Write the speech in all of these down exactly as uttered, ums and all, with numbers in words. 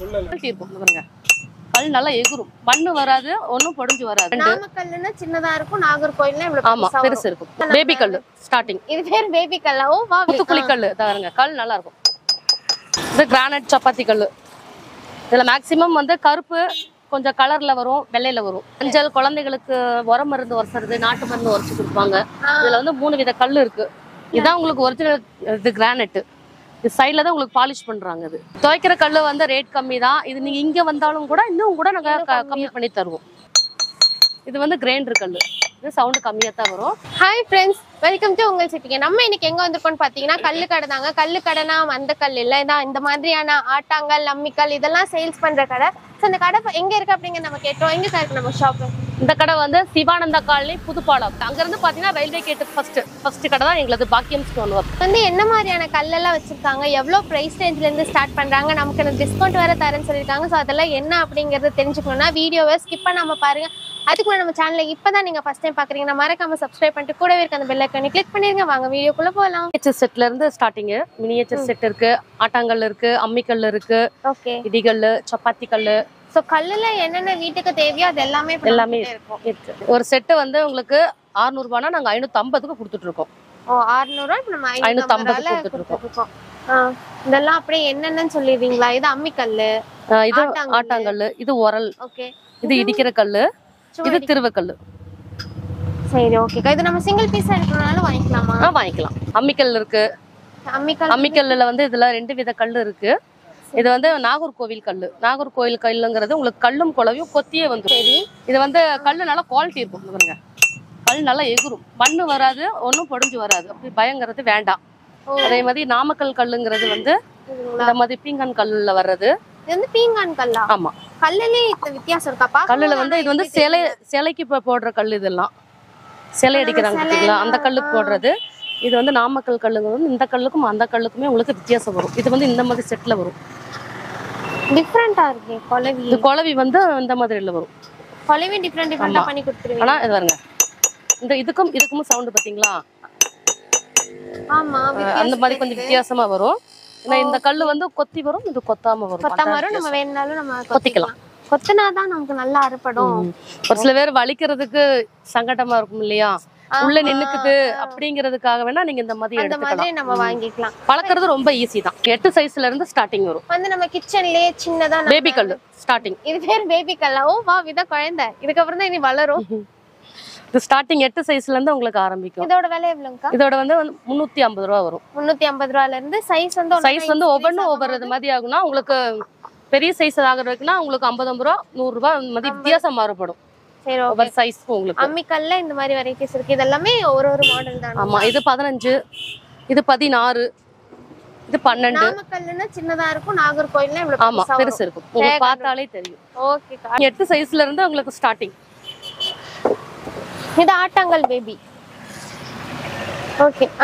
இருக்கும் பாருங்க. கல் நல்லா எகுரும். மண்ணு வராது, ஒண்ணும் பொடிஞ்சு வராது. நாமக்கல்லுன்னா சின்னதா இருக்கும், நாகர்கோயில்னா இவ்வளவு ஆமா பெருசு இருக்கும். பேபி கல் ஸ்டார்டிங். இது பேர் பேபி கல்லா? ஓ வா, முத்துக்குளி கல் பாருங்க. கல் நல்லா இருக்கும். இது கிரானைட் சப்பாத்தி கல். இதுல மேக்ஸிமம் வந்து கருப்பு கொஞ்சம் கலர்ல வரும், வெள்ளையில வரும். மஞ்சள் குழந்தைகளுக்கு உரம் மருந்து உரசுறது, நாட்டு மருந்து உரைச்சு கொடுப்பாங்க. இதுல வந்து மூணு வித கல் இருக்கு. இதான் உங்களுக்கு ஒரிஜினல் இது கிரானைட். இது சைட்ல தான் உங்களுக்கு பாலிஷ் பண்றாங்க. இது துவைக்கிற கல் வந்து ரேட் கம்மி தான். இது நீங்க இங்க வந்தாலும் கூட இன்னும் கூட நாங்க கம்மி பண்ணி தருவோம். இது வந்து கிரைண்டர் கல். இது சவுண்ட் கம்மியா தான் வரும். ஹாய் ஃப்ரெண்ட்ஸ், வெல்கம் டு உங்கள் சிபிகே. நம்ம இன்னைக்கு எங்க வந்திருக்கோம்னு பாத்தீங்கன்னா கல்லு கடை தாங்க. கல்லு கடைனா அந்த கல் இல்ல, இதான் இந்த மாதிரியான ஆட்டாங்கல், அம்மிக்கல் இதெல்லாம் சேல்ஸ் பண்ற கடை. ஸோ இந்த கடை எங்க இருக்கு அப்படிங்க நம்ம கேட்டோம். எங்க இருக்கு நம்ம ஷாப்? இந்த கடை வந்து சிவானந்தா காலனி, புதுப்பாலம். அங்க இருந்து பாத்தீங்கன்னா ரயில்வே கேட்டு ஃபர்ஸ்ட் ஃபர்ஸ்ட் கடை தான் எங்களுக்கு. பாக்கியம் ஸ்டோன் ஒர்க் வந்து என்ன மாதிரியான கல்லெல்லாம் வச்சிருக்காங்க, எவ்வளவு பிரைஸ் ரேஞ்ச்ல இருந்து ஸ்டார்ட் பண்றாங்க, நமக்கு டிஸ்கவுண்ட் வேற தரேன்னு சொல்லியிருக்காங்க. ஸோ அதெல்லாம் என்ன அப்படிங்கறது தெரிஞ்சுக்கணும்னா வீடியோவை ஸ்கிப் பண்ணாம பாருங்க. அதுக்கு முன்னாடி நம்ம சேனலை இப்பதான் நீங்க ஃபர்ஸ்ட் டைம் பாக்குறீங்கன்னா மறக்காம சப்ஸ்கிரைப் பண்ணிட்டு கூடவே இருக்க அந்த பெல் ஐகானை கிளிக் பண்ணிருங்க. வாங்க வீடியோக்குள்ள போகலாம். மினியேச்சர் செட்ல இருந்து ஸ்டார்டிங். மினியேச்சர் செட் இருக்கு, ஆட்டாங்கல் இருக்கு, அம்மிக்கல் இருக்கு, ஓகே, இடிகல், சப்பாத்தி கல். சோ கல்லுல என்னென்ன வீட்டுக்கு தேவையோ அது எல்லாமே எல்லாமே இருக்கு. ஒரு செட்டு வந்து உங்களுக்கு அறுநூறு ரூபாய்னா நாங்க ஐநூத்தி ஐம்பதுக்கு கொடுத்துட்டு இருக்கோம். ஓ அறுநூறு ரூபாய் இப்ப நம்ம ஐநூத்தி ஐம்பது கொடுத்துட்டு இருக்கோம். இதெல்லாம் அப்படியே என்னென்னு சொல்லிடுவீங்களா? இது அம்மிக்கல்லு, இது ஆட்டாங்கல், இது உரல், ஓகே, இது இடிக்கிற கல்லு, இது திருவக்கல்லு. சரி ஓகே. இது நம்ம சிங்கிள் பீஸா எடுக்கறனால வாங்கிக்கலாமா? ஆ வாங்கிக்கலாம். அம்மிக்கல் இருக்கு. அம்மிக்கல் அம்மிக்கல்லுல வந்து இதுல ரெண்டு வித கல் இருக்கு. இது வந்து நாகர்கோவில் கல். நாகர்கோவில் கல்லுங்கிறது உங்களுக்கு கல்லும் குழவையும் கொத்தியே வந்துடும். சரி, இது வந்து கல்லு நல்லா குவாலிட்டி இருக்கும் பாருங்க. கல் நல்லா எகுரும், மண்ணு வராது, ஒன்றும் பொடிஞ்சு வராது. அப்படி பயங்கிறது வேண்டாம். அதே மாதிரி நாமக்கல் கல்லுங்கிறது வந்து இந்த மாதிரி பீங்கான் கல்லுல வர்றது. இது வந்து பீங்கான் கல்லா? ஆமா. கல்லுலயே வித்தியாசம் இருக்காப்பா? கல்லுல வந்து இது வந்து சிலை சிலைக்கு போடுற கல். இதெல்லாம் சிலை அடிக்கிறாங்க பார்த்தீங்களா, அந்த கல்லுக்கு போடுறது. இது வந்து நாமக்கல் கல்லுங்கிறது. இந்த கல்லுக்கும் அந்த கல்லுக்குமே உங்களுக்கு வித்தியாசம் வரும். இது வந்து இந்த மாதிரி செட்ல வரும். டிஃபரண்டா இருக்கு கொலவி. இது கொலவி வந்து இந்த மாதிரில வரும். கொலவி டிஃபரண்ட் டிஃபரண்டா பண்ணி கொடுத்துருவீங்க. ஆனா இது பாருங்க, இந்த இதுக்கும் இதுக்கும் சவுண்ட் பாத்தீங்களா? ஆமா, அந்த மாதிரி கொஞ்சம் வித்தியாசமா வரும். ஏன்னா இந்த கல்லு வந்து கொத்தி வரும், இது கொத்தாம வரும். கொத்தாம வரும். நம்ம வேணாலும் நம்ம கொத்திக்கலாம். கொத்தினாதான் நமக்கு நல்லா அறுபடும். ஒரு சில பேர் வலிக்கிறதுக்கு சங்கடமா இருக்கும் இல்லையா, உள்ள நின்னுக்குது அப்படிங்கிறதுக்காக வேணா நீங்க இந்த மாதிரி எடுத்துக்கலாம். நம்ம வாங்கிக்கலாம். பழக்கிறது ரொம்ப ஈஸி தான். எட்டு சைஸ்ல இருந்து ஸ்டார்டிங் வரும். வந்து நம்ம கிச்சன்லயே சின்னதா பேபி கல் ஸ்டார்டிங். இது பேர் பேபி கல்லா? ஓ வா, இத குழந்தை. இதுக்கு அப்புறம் தான் இனி வளரும். இது ஸ்டார்டிங் எட்டு சைஸ்ல இருந்து உங்களுக்கு ஆரம்பிக்கும். இதோட விலை எவ்வளவுக்கா? இதோட வந்து முன்னூத்தி ஐம்பது ரூபா வரும். முன்னூத்தி ஐம்பது ரூபாயில இருந்து சைஸ் வந்து சைஸ் வந்து ஒவ்வொன்றும் ஒவ்வொரு மாதிரி ஆகும்னா, உங்களுக்கு பெரிய சைஸ் ஆகுறதுக்குன்னா உங்களுக்கு ஐம்பது ஐம்பது ரூபா நூறு ரூபாய் மாதிரி வித்தியாசம் மாறுபடும். சரி, ஒவ்வொரு சைஸ்க்கு உங்களுக்கு. அம்மிக்கல்ல இந்த மாதிரி வெரைட்டிஸ் இருக்கு. இதெல்லாமே ஒரு ஒரு மாடல் தான். ஆமா, இது பதினஞ்சு, இது பதினாறு, இது பன்னெண்டு. நாமக்கல்லுன்னா சின்னதா இருக்கும், நாகர்கோயில்னா இவ்வளவு ஆமா பெருசு இருக்கும். உங்களுக்கு பார்த்தாலே தெரியும். ஓகே, எட்டு சைஸ்ல இருந்து உங்களுக்கு ஸ்டார்டிங். இது ஆட்டாங்கல் பேபி. ஓகே,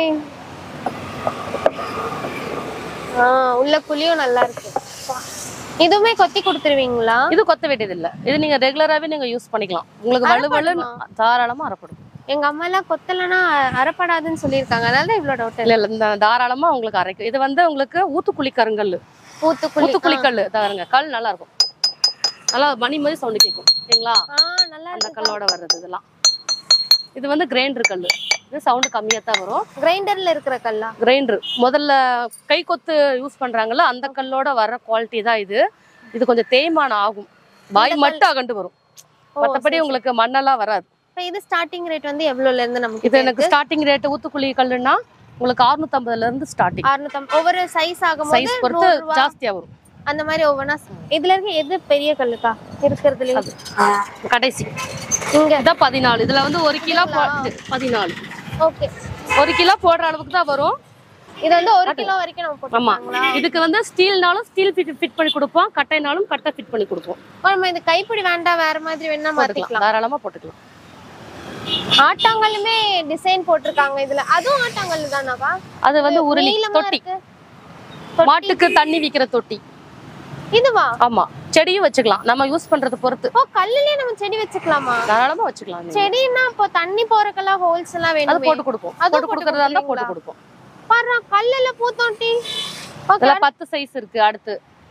ஆ உள்ள குழியும் நல்லா இருக்கு. இதுவுமே கொத்தி கொடுத்துருவீங்களா? இது கொத்த வேண்டியது இல்ல. இது நீங்க ரெகுலராவே நீங்க யூஸ் பண்ணிக்கலாம். உங்களுக்கு வலுவலு தாராளமா அரைப்படும். எங்க அம்மா எல்லாம் கொத்தலனா அரைப்படாதுன்னு சொல்லியிருக்காங்க. அதனால இவ்வளவு டவுட் இல்ல. இல்ல தாராளமா உங்களுக்கு அரைக்கும். இது வந்து உங்களுக்கு ஊத்துக்குழி கருங்கல். ஊத்துக்குழி ஊத்துக்குழி கல் தாருங்க. கல் நல்லா இருக்கும். நல்லா மணி மாதிரி சவுண்ட் கேட்கும். சரிங்களா? நல்லா அந்த கல்லோட வர்றது இதெல்லாம். இது வந்து கிரைண்டர் கல். இது சவுண்ட் கம்மியா தான் வரும். கிரைண்டர்ல இருக்கிற கல்லா? கிரைண்டர் முதல்ல கை கொத்து யூஸ் பண்றாங்கல்ல, அந்த கல்லோட வர குவாலிட்டி தான் இது. இது கொஞ்சம் தேய்மானம் ஆகும், வாய் மட்டும் அகண்டு வரும். மற்றபடி உங்களுக்கு மண்ணெல்லாம் வராது. இது ஸ்டார்டிங் ரேட் வந்து எவ்வளவுல இருந்து நமக்கு? இது எனக்கு ஸ்டார்டிங் ரேட் ஊத்துக்குழி கல்லுன்னா உங்களுக்கு அறுநூத்தி ஐம்பதுல இருந்து ஸ்டார்டிங். அறுநூத்தி ஒவ்வொரு சைஸ் ஆகும், சைஸ் பொறுத்து ஜாஸ்தியா வரும். அந்த மாதிரி ஒவ்வொன்னா. இதுல இருக்க எது பெரிய கல்லுக்கா இருக்கிறதுல? கடைசி இங்க இதான் பதினாலு. இதுல வந்து ஒரு கிலோ பதினாலு. ஓகே, ஒரு கிலோ போடுற அளவுக்கு தான் வரும். இது வந்து ஒரு கிலோ வரைக்கும் நம்ம போட்டுக்கலாம். ஆமா, இதுக்கு வந்து ஸ்டீல்னாலும் ஸ்டீல் ஃபிட் பண்ணி கொடுப்போம், கட்டைனாலும் கட்டை ஃபிட் பண்ணி கொடுப்போம். நம்ம இந்த கைப்பிடி வேண்டாம், வேற மாதிரி வேணா மாத்திக்கலாம், தாராளமா போட்டுக்கலாம். ஆட்டாங்கல்லுமே டிசைன் போட்டிருக்காங்க இதுல. அதுவும் ஆட்டாங்கல் தானாப்பா? அது வந்து உருளி தொட்டி, மாட்டுக்கு தண்ணி விக்கிற தொட்டி. இதுவா? ஆமா, செடியும் வச்சுக்கலாம், நம்ம யூஸ் பண்றது பொறுத்து. ஓ, கல்லுலயே நம்ம செடி வச்சுக்கலாமா? தாராளமா வச்சுக்கலாம். செடினா அப்ப தண்ணி போறக்கெல்லாம் ஹோல்ஸ்லாம் வேணும், அது போட்டு கொடுப்போம். போட்டு கொடுக்கறதா இருந்தா போட்டு கொடுப்போம். பாரு, கல்லுல பூத்தொட்டி. அதுல பத்து சைஸ் இருக்கு. அடுத்து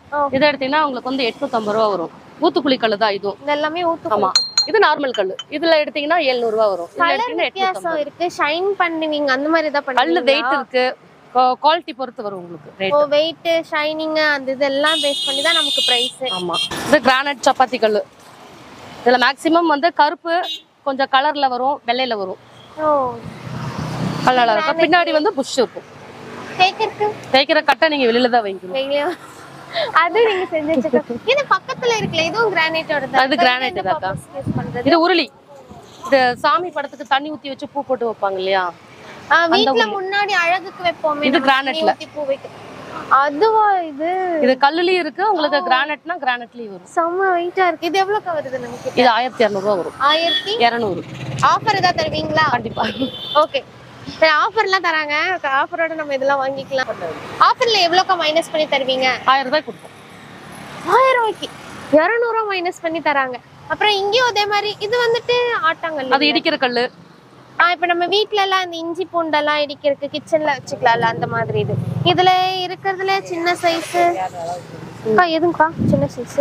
இது எடுத்தீங்கன்னா உங்களுக்கு வந்து எட்நூத்தி ஐம்பது ரூபா வரும். ஊத்துக்குழி கல்லு தான் இதுவும். இது எல்லாமே ஊத்துக்குழி. ஆமா, இது நார்மல் கல்லு. இதுல எடுத்தீங்கன்னா எழுநூறு ரூபா வரும். வித்தியாசம் இருக்கு, ஷைன் பண்ணுவீங்க அந்த மாதிரி தான் பண்ணுவீங்க. கல்லு வெயிட் இருக்கு, குவாலிட்டி பொறுத்து வரும் உங்களுக்கு ரேட். ஓ வெயிட், ஷைனிங் அந்த இதெல்லாம் பேஸ் பண்ணி தான் நமக்கு பிரைஸ். ஆமா, இது கிரானைட் சப்பாத்தி கல்லு. இதுல மேக்ஸிமம் வந்து கருப்பு கொஞ்சம் கலர்ல வரும், வெள்ளையில வரும். ஓ நல்லா இருக்கும். பின்னாடி வந்து புஷ் இருக்கும். தேய்க்கிறதுக்கு தேய்க்கிற கட்டை நீங்க வெளியில தான் வைக்கணும். அது நீங்க செஞ்சு வச்சிருக்கீங்க. இது பக்கத்துல இருக்குல, இதுவும் கிரானைட்டோட தான். அது கிரானைட் தான்க்கா. இது உருளி. இது சாமி படத்துக்கு தண்ணி ஊத்தி வச்சு பூ போட்டு வைப்பாங்க இல்லையா, வீட்ல முன்னாடி அழகுக்கு வைப்போமே. இது கிரானைட்ல பூ வைக்க. அதுவா இது? இது கல்லுலயும் இருக்கு உங்களுக்கு. கிரானைட்னா கிரானைட்லயும் வரும். செம்ம வெயிட்டா இருக்கு. இது எவ்வளவு வருது நமக்கு? இது ஆயிரத்தி இருநூறு ரூபாய் வரும். ஆயிரத்தி இருநூறு. ஆஃபர் ஏதாவது தருவீங்களா? கண்டிப்பா. ஓகே, ஆஃபர்லாம் தராங்க. ஆஃபரோட நம்ம இதெல்லாம் வாங்கிக்கலாம். ஆஃபர்ல எவ்வளவுக்கு மைனஸ் பண்ணி தருவீங்க? ஆயிரம் ரூபாய் கொடுப்போம். ஆயிரம் ரூபாய்க்கு இருநூறு ரூபாய் மைனஸ் பண்ணி தராங்க. அப்புறம் இங்கேயும் அதே மாதிரி இது வந்துட்டு ஆட்டாங்கல். அது இடிக்கிற கல்லு. ஆஹ் இப்ப நம்ம வீட்ல எல்லாம் இந்த இஞ்சி பூண்டெல்லாம் இடிக்கிறதுக்கு கிச்சன்ல வச்சுக்கலாம்ல, அந்த மாதிரி. இது இதுல இருக்கிறதுல சின்ன சைஸ் எதுங்கக்கா? சின்ன சைஸ்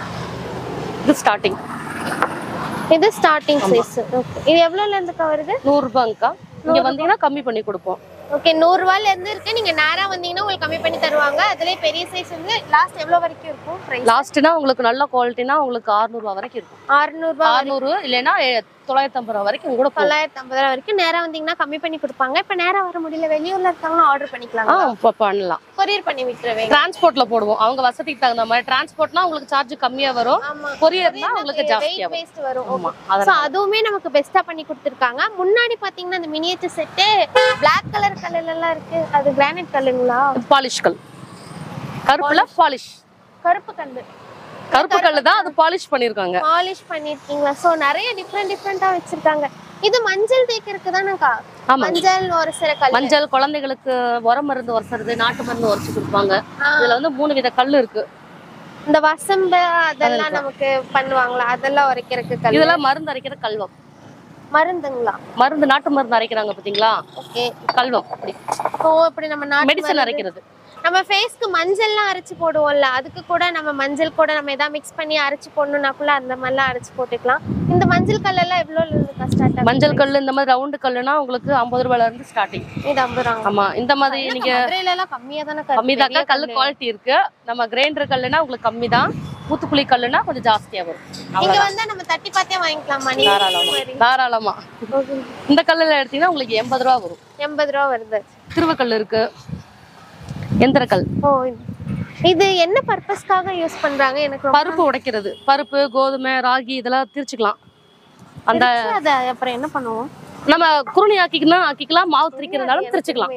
இது ஸ்டார்டிங். இது ஸ்டார்டிங் சைஸ். ஓகே, இது எவ்வளவுல இருந்து வருது? நூறு ரூபாய்க்கா. நீங்க வந்தீங்கன்னா கம்மி பண்ணி கொடுப்போம். ஓகே, நூறு ரூபாயில இருந்து இருக்கு. நீங்க நேரா வந்தீங்கன்னா உங்களுக்கு கம்மி பண்ணி தருவாங்க. அதுலயே பெரிய சைஸ் வந்து லாஸ்ட் எவ்வளவு வரைக்கும் இருக்கும் பிரைஸ்? லாஸ்ட்னா உங்களுக்கு நல்ல குவாலிட்டினா உங்களுக்கு அறுநூறு ரூபாய் வரைக்கும் இருக்கும். அறுநூறு ரூபாய் அறுநூறு இல்லனா தொள்ளாயிரத்தி ஐம்பது ரூபாய் வரைக்கும் கூட. தொள்ளாயிரத்தி ஐம்பது ரூபாய் வரைக்கும் நேரா வந்தீங்கன்னா கம்மி பண்ணி கொடுப்பாங்க. இப்ப நேரா வர முடியல, வெளியூர்ல இருக்காங்கன்னா ஆர்டர் பண்ணிக்கலாம். ஆ பண்ணலாம். கொரியர் பண்ணி விட்டுருவேன். டிரான்ஸ்போர்ட்ல போடுவோம். அவங்க வசதிக்கு தகுந்த மாதிரி. டிரான்ஸ்போர்ட்னா உங்களுக்கு சார்ஜ் கம்மியா வரும், கொரியர்னா உங்களுக்கு ஜாஸ்தியா வரும். ஆமா, சோ அதுவுமே நமக்கு பெஸ்டா பண்ணி கொடுத்திருக்காங்க. முன்னாடி பாத்தீங்கன்னா இந்த மினியேச்சர் செட் Black கலர் கல்லுல எல்லாம் இருக்கு. அது கிரானைட் கல்லுங்களா? பாலிஷ் கல். கருப்புல பாலிஷ். கருப்பு கல்லு. கருப்பு கல்லு தான், அது பாலிஷ் பண்ணிருக்காங்க. பாலிஷ் பண்ணிருக்கீங்களா? சோ நிறைய டிஃபரெண்ட் டிஃபரெண்டா வச்சிருக்காங்க. இது மஞ்சள் தேய்க்கிறதுக்கு தானக்கா? மஞ்சள் ஒரு சில கல். மஞ்சள் குழந்தைகளுக்கு உரம் மருந்து உரசறது, நாட்டு மருந்து உரச்சு கொடுப்பாங்க. இதுல வந்து மூணு வித கல்லு இருக்கு. இந்த வசம்பு அதெல்லாம் நமக்கு பண்ணுவாங்களா? அதெல்லாம் உரைக்கிறதுக்கு கல். இதெல்லாம் மருந்து அரைக்கிற கல்வம். மருந்துங்களா? மருந்து, நாட்டு மருந்து அரைக்கிறாங்க பாத்தீங்களா? ஓகே, கல்வம். அப்படி. ஓ அப்படி நம்ம நாட்டு மெடிசன் அரைக்கிறது. நம்ம ஃபேஸ்க்கு மஞ்சள்லாம் அரைச்சு போடுவோம்ல, அதுக்கு கூட நம்ம மஞ்சள் கூட நம்ம ஏதாவது மிக்ஸ் பண்ணி அரைச்சு போடணும்னாக்குள்ள அந்த மாதிரிலாம் அரைச்சு போட்டுக்கலாம். இந்த மஞ்சள் கல் எல்லாம் எவ்வளோல இருந்து ஸ்டார்ட் ஆகும்? மஞ்சள் கல் இந்த மாதிரி ரவுண்டு கல்லுனா உங்களுக்கு ஐம்பது ரூபாயில இருந்து ஸ்டார்டிங். இது ஐம்பது ரூபாய். ஆமா, இந்த மாதிரி நீங்க மதுரையில எல்லாம் கம்மியா தான? கம்மி தான். கல் குவாலிட்டி இருக்கு. நம்ம கிரைண்டர் கல்லுனா உங்களுக்கு கம்மி தான். ஊத்துக்குழி கல்லுனா கொஞ்சம் ஜாஸ்தியா வரும். இங்க வந்தா நம்ம தட்டி பார்த்தே வாங்கிக்கலாமா? தாராளமா தாராளமா. இந்த கல்லுல எடுத்தீங்கன்னா உங்களுக்கு எண்பது ரூபாய் வரும். எண்பது ரூபாய் வருது. திருவக்கல் இருக்கு, எந்திரக்கல். ஓ, இது என்ன பர்பஸ்க்காக யூஸ் பண்றாங்க? எனக்கு பருப்பு உடைக்கிறது. பருப்பு, கோதுமை, ராகி இதெல்லாம் திரிச்சுக்கலாம். அந்த அப்புறம் என்ன பண்ணுவோம்? நம்ம குருணி ஆக்கிக்கலாம் ஆக்கிக்கலாம் மாவு திரிக்கிறதாலும் திரிச்சுக்கலாம்.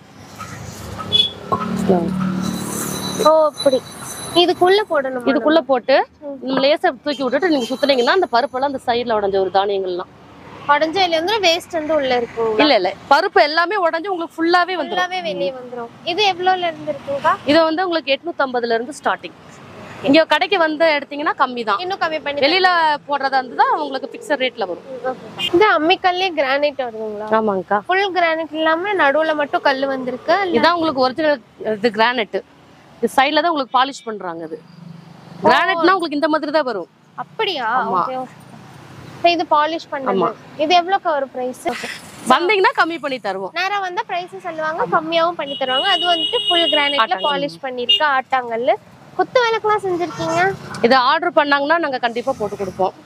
ஓ அப்படி. இதுக்குள்ள போடணும். இதுக்குள்ள போட்டு நம்ம லேசா தூக்கி விட்டுட்டு நீங்க சுத்துனீங்கன்னா அந்த பருப்பெல்லாம் அந்த சைடுல உடைஞ்ச ஒரு தானியங்கள்லாம் உடைஞ்ச வெளிய வந்து வேஸ்ட் வந்து உள்ள இருக்கும். இல்ல இல்ல, பருப்பு எல்லாமே உடைஞ்சு உங்களுக்கு ஃபுல்லாவே வந்துரும். ஃபுல்லாவே வெளிய வந்துரும். இது எவ்வளவுல இருந்து இருக்குங்க? இது வந்து உங்களுக்கு எட்நூத்தி ஐம்பதுல இருந்து ஸ்டார்டிங். இங்க கடைக்கு வந்து எடுத்தீங்கன்னா கம்மி தான். இன்னும் கம்மி பண்ணி வெளியில போடுறதா இருந்தா உங்களுக்கு ஃபிக்ஸட் ரேட்ல வரும். இது அம்மிக்கல்லே கிரானைட் வருதுங்களா? ஆமாங்கக்கா. ஃபுல் கிரானைட் இல்லாம நடுவுல மட்டும் கல் வந்திருக்கு. இதான் உங்களுக்கு ஒரிஜினல் இது கிரானைட். இது சைடுல தான் உங்களுக்கு பாலிஷ் பண்றாங்க. இது கிரானைட்னா உங்களுக்கு இந்த மாதிரி தான் வரும். அப்படியா? ஓகே. இது பாலிஷ் பண்ணாங்க. இது எவ்வளவு கவர் பிரைஸ்? வந்தீங்கன்னா கம்மி பண்ணி தருவோம். நேரா வந்தா பிரைஸ் சொல்லுவாங்க, கம்மியாவும் பண்ணி தருவாங்க. அது வந்துட்டு ஃபுல் கிரானைட்ல பாலிஷ் பண்ணிருக்க ஆட்டாங்கல். குத்து விளக்குலாம் செஞ்சிருக்கீங்க. இத ஆர்டர் பண்ணாங்கன்னா நாங்க கண்டிப்பா போட்டு கொடுப்போம்.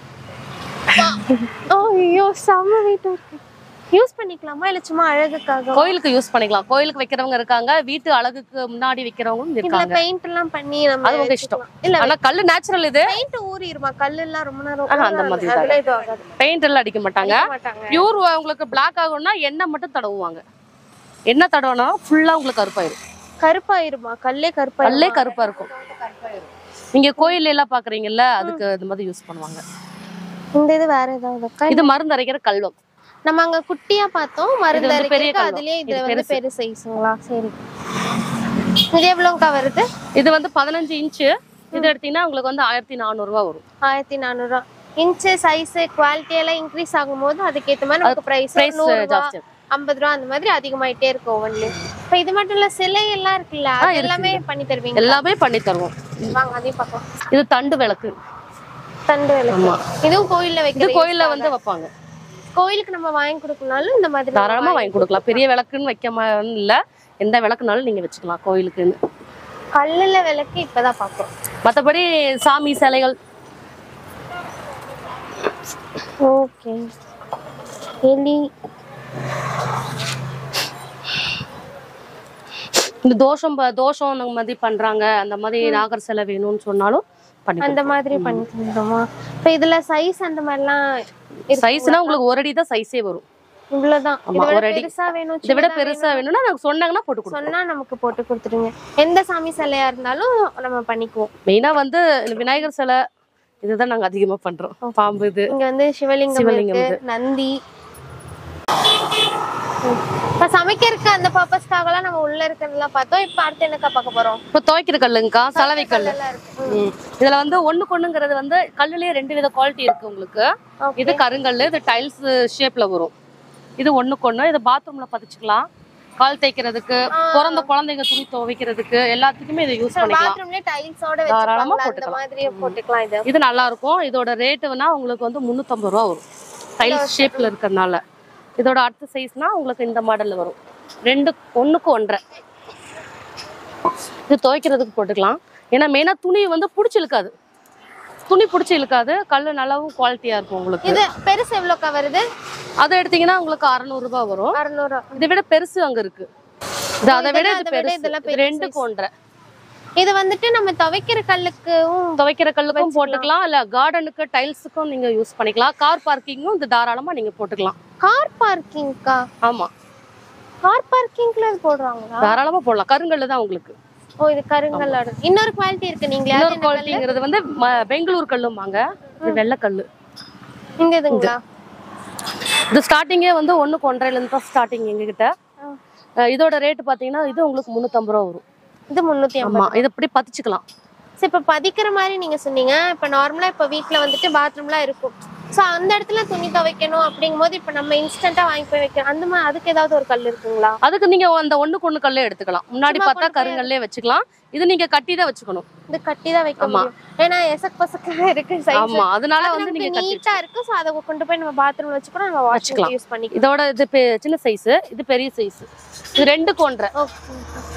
ஐயோ செம வெயிட் இருக்கு. யூஸ் பண்ணிக்கலாமா இல்ல சும்மா அழகுக்காக? கோயிலுக்கு யூஸ் பண்ணிக்கலாம். கோயிலுக்கு வைக்கிறவங்க இருக்காங்க, வீட்டு அழகுக்கு முன்னாடி வைக்கிறவங்களும் இருக்காங்க. இதுல பெயிண்ட் எல்லாம் பண்ணி நம்ம அது உங்க இஷ்டம். இல்ல ஆனா கல்லு நேச்சுரல். இது பெயிண்ட் ஊறிடுமா? கல்லு எல்லாம் ரொம்ப நேரம் அந்த மாதிரி அதெல்லாம் இது ஆகாது. பெயிண்ட் எல்லாம் அடிக்க மாட்டாங்க. பியூர் உங்களுக்கு Black ஆகும்னா எண்ணெய் மட்டும் தடவுவாங்க. எண்ணெய் தடவனா ஃபுல்லா உங்களுக்கு கருப்பாயிரும். கருப்பாயிருமா? கல்லே கருப்பா கல்லே கருப்பா இருக்கும். நீங்க கோயில்ல எல்லாம் பாக்குறீங்கல்ல, அதுக்கு இந்த மாதிரி யூஸ் பண்ணுவாங்க. இந்த இது வேற ஏதாவது? இது மருந்து அரைக்கிற கல்வம். நம்ம அங்க குட்டியா பார்த்தோம் மருந்து அரைக்கிறதுக்கு. அதுலயே இது வந்து பெரிய சைஸ்ங்களா? சரி. இது எவ்வளவுக்கா வருது? இது வந்து பதினஞ்சு இன்ச். இது எடுத்தீங்கன்னா உங்களுக்கு வந்து ஆயிரத்தி நானூறு ரூபாய் வரும். ஆயிரத்தி நானூறு ரூபாய். இன்ச் சைஸ் குவாலிட்டி எல்லாம் இன்க்ரீஸ் ஆகும்போது அதுக்கு ஏத்த மாதிரி நமக்கு பிரைஸ் ஜாஸ்தி. ஐம்பது ரூபா அந்த மாதிரி அதிகமாயிட்டே இருக்கும் ஒவ்வொன்றுலயும். இப்ப இது மட்டும் இல்ல சிலை எல்லாம் இருக்குல்ல அது எல்லாமே பண்ணி தருவீங்க? எல்லாமே பண்ணி தருவோம். வாங்க அதையும் பார்க்கலாம். இது தண்டு விளக்கு. தண்டு விளக்கு இதுவும் கோயில்ல வைக்கிறது. இது கோயில்ல வந்து வைப்பாங்க. கோயிலுக்கு நம்ம வாங்கி கொடுக்கனாலும் இந்த மாதிரி தாராளமா வாங்கி கொடுக்கலாம். பெரிய விளக்குன்னு வைக்க இல்ல, எந்த விளக்குனாலும் நீங்க வச்சுக்கலாம் கோயிலுக்குன்னு. கல்லுல விளக்கு இப்பதான் பாக்குறோம். மத்தபடி சாமி சிலைகள். ஓகே. எலி இந்த தோஷம் தோஷம் அந்த மாதிரி பண்றாங்க, அந்த மாதிரி நாகர் சிலை வேணும்னு சொன்னாலும் அந்த மாதிரி பண்ணி தந்துருமா? இப்ப இதுல சைஸ் அந்த மாதிரிலாம் சைஸ்னா உங்களுக்கு ஒரு அடி தான் சைஸே வரும். இவ்வளவுதான். ஒரு அடி பெருசா வேணும், இதை விட பெருசா வேணும்னா நாங்க சொன்னாங்கன்னா போட்டு கொடுப்போம். சொன்னா நமக்கு போட்டு கொடுத்துருங்க. எந்த சாமி சிலையா இருந்தாலும் நம்ம பண்ணிக்குவோம். மெயினா வந்து விநாயகர் சிலை இதுதான் நாங்க அதிகமா பண்றோம். பாம்பு இது. இங்க வந்து சிவலிங்கம் இருக்கு, நந்தி. இப்ப சமைக்கிறதுக்கு அந்த பர்பஸ்க்காகலாம் நம்ம உள்ள இருக்கிறதெல்லாம் பார்த்தோம். இப்ப அடுத்து என்னக்கா பார்க்க போறோம்? இப்ப துவைக்கிற கல்லுங்கக்கா, சலவை கல்லு. இதுல வந்து ஒண்ணு கொண்ணுங்கிறது வந்து கல்லுலயே ரெண்டு வித குவாலிட்டி இருக்கு உங்களுக்கு. இது கருங்கல்லு, இது டைல்ஸ் ஷேப்ல வரும். இது ஒண்ணு கொண்ணு, இது பாத்ரூம்ல பதிச்சுக்கலாம், கால் தேய்க்கிறதுக்கு, பிறந்த குழந்தைங்க துணி துவைக்கிறதுக்கு எல்லாத்துக்குமே இதை யூஸ் பண்ணிக்கலாம். பாத்ரூம்ல டைல்ஸோட தாராளமா போட்டுக்கலாம். இது இது நல்லா இருக்கும். இதோட ரேட்டுனா உங்களுக்கு வந்து முன்னூத்தி ஐம்பது ரூபா வரும், டைல்ஸ் ஷேப்ல இருக்கறனால. இதோட அடுத்த சைஸ்னா உங்களுக்கு இந்த மாடல்ல வரும். ரெண்டு ஒண்ணுக்கு ஒன்றரை. இது துவைக்கிறதுக்கு போட்டுக்கலாம். ஏன்னா மெயினா துணி வந்து புடிச்சு இழுக்காது, துணி புடிச்சு இழுக்காது. கல்லு நல்லாவும் குவாலிட்டியா இருக்கும் உங்களுக்கு. இது பெருசு எவ்வளோக்கா வருது? அதை எடுத்தீங்கன்னா உங்களுக்கு அறுநூறு ரூபாய் வரும். அறுநூறு. இதை விட பெருசு அங்க இருக்கு. இது அதை விட இது பெருசு. ரெண்டுக்கு ஒன்றரை. இது வந்துட்டு நம்ம துவைக்கிற கல்லுக்கும் துவைக்கிற கல்லுக்கும் போட்டுக்கலாம், இல்ல கார்டனுக்கு டைல்ஸுக்கும் நீங்க யூஸ் பண்ணிக்கலாம். கார் பார்க்கிங்கும் இது தாராளமா நீங்க போட்டுக்கலாம். கார் பார்க்கிங்கா? ஆமா, கார் பார்க்கிங்ல இது போடுறாங்களா? தாராளமா போடலாம். கருங்கல்ல தான் உங்களுக்கு. ஓ, இது கருங்கல். இன்னொரு குவாலிட்டி இருக்கு. நீங்க இன்னொரு குவாலிட்டிங்கிறது வந்து பெங்களூர் கல்லுமாங்க. இது வெள்ளை கல்லு. இங்க இதுங்களா? இது ஸ்டார்டிங்கே வந்து ஒண்ணுக்கு ஒன்றரைல இருந்து தான் ஸ்டார்டிங் எங்ககிட்ட. இதோட ரேட் பாத்தீங்கன்னா இது உங்களுக்கு முன்னூத்தி ஐம்பது ரூபா வரும். இது முன்னூத்தி ஐம்பது. ஆமா, இது இப்படி பதிச்சுக்கலாம். சோ இப்ப பதிக்கிற மாதிரி நீங்க சொன்னீங்க. இப்ப நார்மலா இப்ப வீட்ல வந்துட்டு பாத்ரூம்லாம் இருக்கும், சோ அந்த இடத்துல துணி துவைக்கணும் அப்படிங்கும்போது இப்ப நம்ம இன்ஸ்டன்ட்டா வாங்கி போய் வைக்கலாம். அந்த மாதிரி அதுக்கு ஏதாவது ஒரு கல் இருக்குங்களா? அதுக்கு நீங்க அந்த ஒண்ணுக்கு ஒண்ணு கல்லே எடுத்துக்கலாம். முன்னாடி பார்த்தா கருங்கல்லே வச்சுக்கலாம். இது நீங்க கட்டி தான் வச்சுக்கணும். இது கட்டி தான் வைக்கணும். ஏன்னா எசக் பசக்கா இருக்கு சைஸ். ஆமா, அதனால வந்து நீங்க நீட்டா இருக்கு. சோ அத கொண்டு போய் நம்ம பாத்ரூம்ல வச்சுக்கணும், நம்ம வாஷ்க்கு யூஸ் பண்ணிக்கலாம். இதோட இது சின்ன சைஸ், இது பெரிய சைஸ். இது ரெண்டுக்கு ஒன்றரை. ஓகே.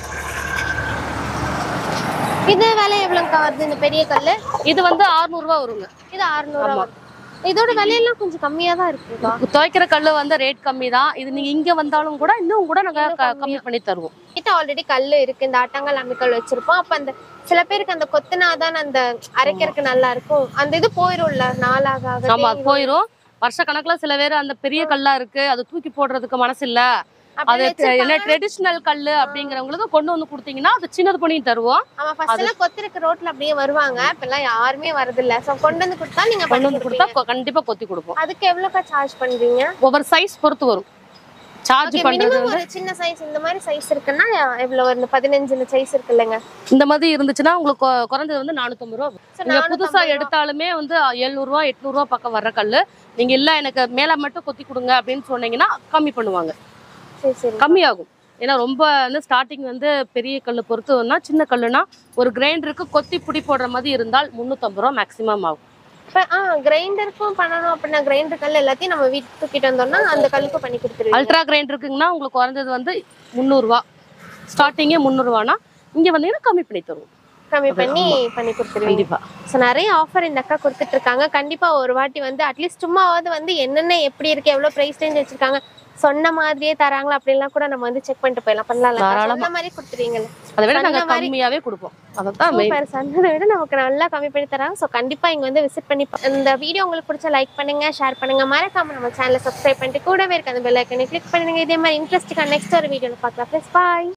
இது விலை எவ்வளவுக்கா வருது இந்த பெரிய கல்லு? இது வந்து அறுநூறு ரூபாய் வருங்க. இது அறுநூறு ரூபாய். இதோட விலையெல்லாம் கொஞ்சம் கம்மியா தான் இருக்குதா? துவைக்கிற கல்லு வந்து ரேட் கம்மி தான். இது நீங்க இங்க வந்தாலும் கூட இன்னும் கூட நாங்க கம்மி பண்ணி தருவோம். கிட்ட ஆல்ரெடி கல்லு இருக்கு, இந்த ஆட்டங்கால் அம்மிக்கல் வச்சிருப்போம். அப்ப அந்த சில பேருக்கு அந்த கொத்துனாதான் அந்த அரைக்கிறதுக்கு நல்லா இருக்கும். அந்த இது போயிரும்ல நாளாக. ஆமா, போயிரும். வருஷ கணக்குல சில பேர் அந்த பெரிய கல்லா இருக்கு, அது தூக்கி போடுறதுக்கு மனசு இல்ல, அது என்ன ட்ரெடிஷனல் கல்லு அப்படிங்கறவங்களுக்கு கொண்டு வந்து கொடுத்தீங்கன்னா அது சின்னது பண்ணி தருவோம். ஆமா, ஃபர்ஸ்ட் எல்லாம் கொத்திருக்கு ரோட்ல அப்படியே வருவாங்க. இப்ப எல்லாம் யாருமே வரது இல்ல. சோ கொண்டு வந்து கொடுத்தா நீங்க கொண்டு வந்து கொடுத்தா கண்டிப்பா கொத்தி கொடுப்போம். அதுக்கு எவ்வளவுக்கா சார்ஜ் பண்றீங்க? ஒவ்வொரு சைஸ் பொறுத்து வரும் சார்ஜ் பண்றது. ஒரு சின்ன சைஸ் இந்த மாதிரி சைஸ் இருக்குன்னா எவ்வளவு வரும்? பதினஞ்சு சைஸ் இருக்குல்லங்க, இந்த மாதிரி இருந்துச்சுன்னா உங்களுக்கு குறைஞ்சது வந்து நானூத்தி ஐம்பது ரூபாய். நீங்க புதுசா எடுத்தாலுமே வந்து எழுநூறு ரூபாய் எட்நூறு ரூபாய் பக்கம் வர்ற கல்லு. நீங்க இல்ல எனக்கு மேல மட்டும் கொத்தி கொடுங்க அப்படின்னு சொன்னீங்கன்னா கம்மி பண்ணுவாங்க, கம்மியாகும். ஏன்னா ரொம்ப வந்து ஸ்டார்டிங் வந்து பெரிய கல்லு பொறுத்துனா, சின்ன கல்லுனா ஒரு கிரைண்டருக்கு கொத்தி புடி போடுற மாதிரி இருந்தால் முன்னூத்தி ஐம்பது ரூபா மேக்சிமம் ஆகும். கிரைண்டருக்கும் பண்ணணும் அப்படின்னா கிரைண்டர் கல் எல்லாத்தையும் நம்ம வீட்டுக்கு தூக்கிட்டு வந்தோம்னா அந்த கல்லுக்கு பண்ணி கொடுத்துருவோம். அல்ட்ரா கிரைண்டருக்குங்கன்னா உங்களுக்கு குறைஞ்சது வந்து முந்நூறு ரூபா ஸ்டார்டிங்கே. முந்நூறு ரூபானா இங்க வந்தீங்கன்னா கம்மி பண்ணி தருவோம், கம்மி பண்ணி பண்ணி கொடுத்துருவீங்க. கண்டிப்பா. ஸோ நிறைய ஆஃபர் இந்த அக்கா கொடுத்துட்டு இருக்காங்க. கண்டிப்பா ஒரு வாட்டி வந்து அட்லீஸ்ட் சும்மாவது வந்து என்னென்ன எப்படி இருக்கு, எவ்வளவு பிரைஸ் ரேஞ்ச் வச்சிருக்காங்க, சொன்ன மாதிரியே தராங்களா அப்படிலாம் கூட நம்ம வந்து செக் பண்ணிட்டு போயிடலாம். பண்ணலாம், அந்த மாதிரி கொடுத்துருவீங்கல்ல, அதை விட நாங்க கம்மியாவே கொடுப்போம். அதான் மெயின். சொன்னதை விட நமக்கு நல்லா கம்மி பண்ணி தராங்க. ஸோ கண்டிப்பா இங்க வந்து விசிட் பண்ணி. இந்த வீடியோ உங்களுக்கு பிடிச்ச லைக் பண்ணுங்க, ஷேர் பண்ணுங்க, மறக்காம நம்ம சேனலை சப்ஸ்கிரைப் பண்ணிட்டு கூடவே இருக்க அந்த பெல் ஐக்கனை கிளிக் பண்ணுங்க. இதே மாதிரி இன்ட்ரெஸ்டிங்கா நெக்ஸ்ட் ஒரு வீடியோல பார்க்கலாம். பாய்.